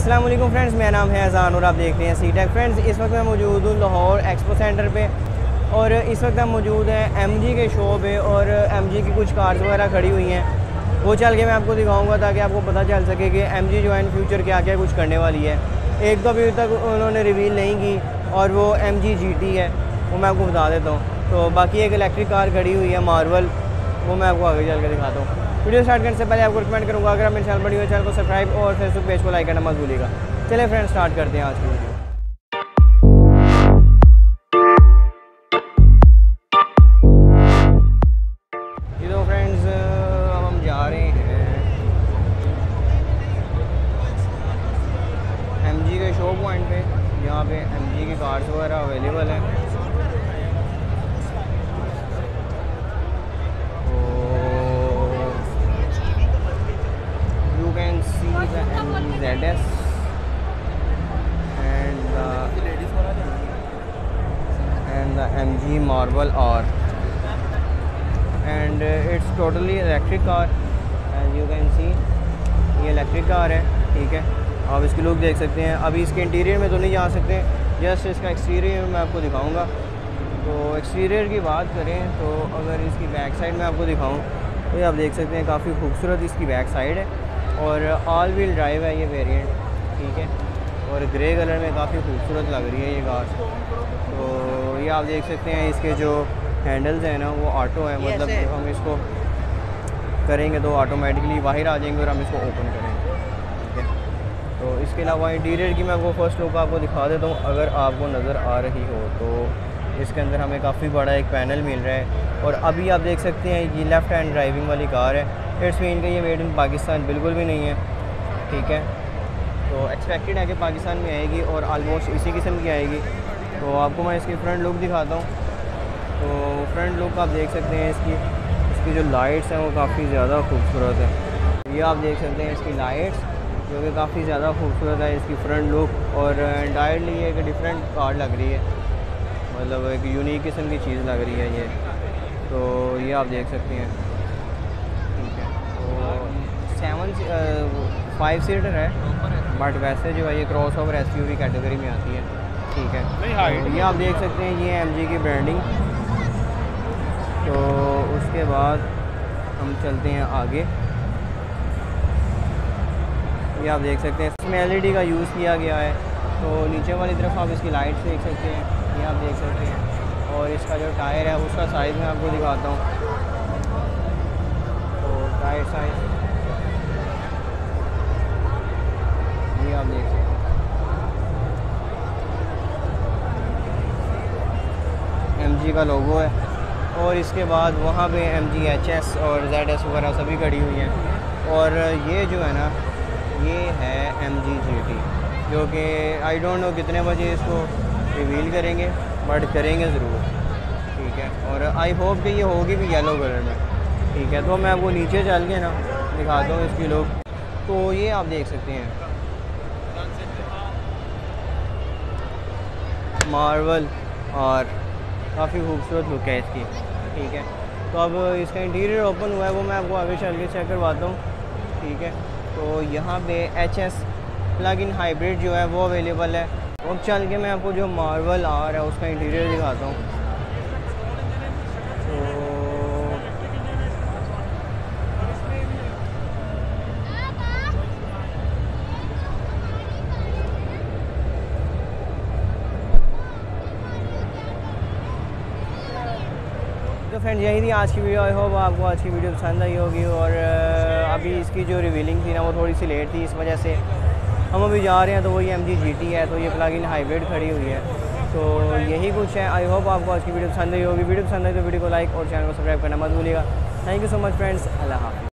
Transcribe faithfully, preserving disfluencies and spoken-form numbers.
अस्सलाम वालेकुम फ्रेंड्स, मेरा नाम है अज़ान और आप देख रहे हैं सी टेक। फ्रेंड्स, इस वक्त मैं मौजूद हूँ लाहौर एक्सपो सेंटर पे और इस वक्त हम मौजूद हैं एमजी के शो पे और एमजी की कुछ कार्स वगैरह खड़ी हुई हैं। वो चल के मैं आपको दिखाऊंगा ताकि आपको पता चल सके कि एमजी जो है इन फ्यूचर क्या क्या कुछ करने वाली है। एक तो अभी तक उन्होंने रिवील नहीं की और वो एमजी जीटी है, वो मैं आपको बता देता हूँ। तो बाकी एक इलेक्ट्रिक कार खड़ी हुई है मार्वल, वो मैं आपको आगे चल के दिखाता हूँ। वीडियो स्टार्ट करने से पहले आपको रिकमेंड करूँगा, अगर आप मेरे चैनल पर न्यू है चैनल को सब्सक्राइब और फेसबुक पेज को लाइक करना मत भूलिएगा। चलिए फ्रेंड्स, स्टार्ट करते हैं आज की वीडियो। ये तो फ्रेंड्स अब हम जा रहे हैं एमजी के शो पॉइंट पे, यहाँ पे एमजी की कार्स वगैरह अवेलेबल हैं। The M G Z S and the and the M G Marvel R and uh, it's totally electric car as you can see। ये इलेक्ट्रिक कार है, ठीक है। आप इसकी लुक देख सकते हैं। अभी इसके इंटीरियर में तो नहीं जा सकते, जस्ट इसका एक्सटीरियर मैं आपको दिखाऊंगा। तो एक्सटीरियर की बात करें तो अगर इसकी बैक साइड में आपको दिखाऊं तो ये आप देख सकते हैं काफ़ी खूबसूरत इसकी बैक साइड है और ऑल व्हील ड्राइव है ये वेरिएंट, ठीक है। और ग्रे कलर में काफ़ी खूबसूरत लग रही है ये कार। तो ये आप देख सकते हैं इसके जो हैंडल्स हैं ना वो ऑटो है, मतलब जब हम इसको करेंगे तो ऑटोमेटिकली बाहर आ जाएंगे और हम इसको ओपन करेंगे, ठीक है। तो इसके अलावा इंटीरियर की मैं आपको फर्स्ट लुक आपको दिखा देता हूँ, अगर आपको नज़र आ रही हो तो इसके अंदर हमें काफ़ी बड़ा एक पैनल मिल रहा है। और अभी आप देख सकते हैं ये लेफ़्ट हैंड ड्राइविंग वाली कार है। इट्स मीन का ये मेड इन पाकिस्तान बिल्कुल भी नहीं है, ठीक है। तो एक्सपेक्टेड है कि पाकिस्तान में आएगी और आलमोस्ट इसी किस्म की आएगी। तो आपको मैं इसकी फ्रंट लुक दिखाता हूँ। तो फ्रंट लुक आप देख सकते हैं इसकी इसकी जो लाइट्स हैं वो काफ़ी ज़्यादा खूबसूरत है। ये आप देख सकते हैं इसकी लाइट्स जो कि काफ़ी ज़्यादा खूबसूरत है। इसकी फ्रंट लुक और एंटायरली एक डिफरेंट कार लग रही है, मतलब एक यूनिक किस्म की चीज़ लग रही है ये। तो ये आप देख सकते हैं, ठीक है। तो सेवन फाइव सीटर है, बट वैसे जो है ये crossover S U V category में आती है, ठीक है। तो ये आप देख सकते हैं ये एम जी की ब्रांडिंग। तो उसके बाद हम चलते हैं आगे। ये आप देख सकते हैं इसमें एल ई डी का यूज़ किया गया है। तो नीचे वाली तरफ आप इसकी लाइट्स देख सकते हैं, ये आप देख सकते हैं। और इसका जो टायर है उसका साइज़ मैं आपको दिखाता हूँ। तो टायर साइज़ ये आप देख सकते हैं, एम जी का लोगो है। और इसके बाद वहाँ पे एम जी एच एस और जेड एस वगैरह सभी खड़ी हुई हैं। और ये जो है ना ये है एम जी जी टी, जो कि आई डोंट नो कितने बजे इसको रिवील करेंगे, बट करेंगे ज़रूर, ठीक है। और आई होप कि ये होगी भी येलो कलर में, ठीक है। तो मैं आपको नीचे चल के ना दिखाता हूँ इसकी लुक। तो ये आप देख सकते हैं मार्वल और काफ़ी खूबसूरत लुक है इसकी, ठीक है। तो अब इसका इंटीरियर ओपन हुआ है, वो मैं आपको आगे चल के चेक करवाता हूँ, ठीक है। तो यहाँ पे H S plug in hybrid जो है वो अवेलेबल है। अब चल के मैं आपको जो मार्वल आ रहा है उसका इंटीरियर दिखाता हूँ। तो फ्रेंड्स, यही थी आज की वीडियो। आई होप आपको आज की वीडियो पसंद आई होगी। और अभी इसकी जो रिवीलिंग थी ना वो थोड़ी सी लेट थी, इस वजह से हम अभी जा रहे हैं। तो वही एम जी जी टी है, तो ये प्लग इन हाइब्रिड खड़ी हुई है। तो यही कुछ है। आई होप आपको आज की वीडियो पसंद आई होगी। वीडियो पसंद आई तो वीडियो को लाइक और चैनल को सब्सक्राइब करना मत भूलिएगा। Thank you so much friends, अल्लाह हाफ़िज़।